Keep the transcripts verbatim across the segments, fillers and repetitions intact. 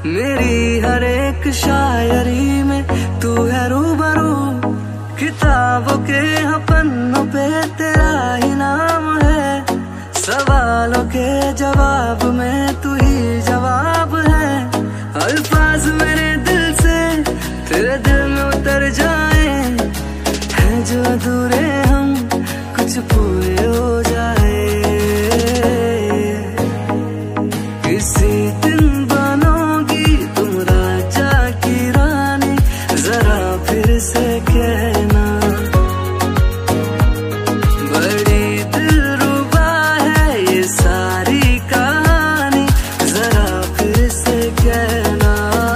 मेरी हर एक शायरी में तू है रूबरू, किताबों के पन्नों पे तेरा ही नाम है, सवालों के जवाब में तू ही जवाब है। अल्फाज मेरे दिल से तेरे दिल में उतर जाए, हैं जो अधूरे हम कुछ पूरे हो जाए। किसी दिन बनोगी तुम राजा की रानी, जरा फिर से कहना। बड़ी दिलरुबा है ये सारी कहानी, जरा फिर से कहना।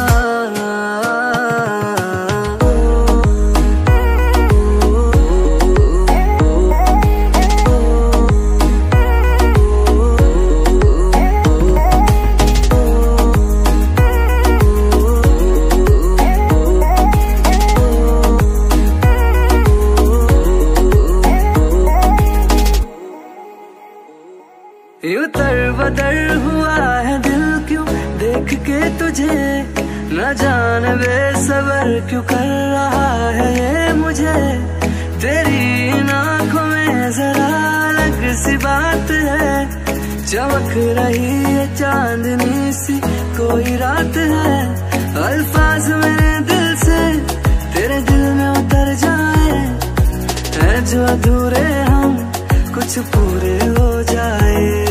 यूं तरबतर हुआ है दिल क्यों देख के तुझे, न जाने बेसबर क्यों कर रहा है ये मुझे। तेरी इन आँखों में जरा अलग सी बात है, चमक रही है चांदनी सी कोई रात है। अल्फाज मेरे दिल से तेरे दिल में उतर जाए, हैं जो अधूरे हम कुछ पूरे हो जाए।